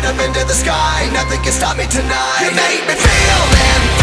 up into the sky. Nothing can stop me tonight. You make me feel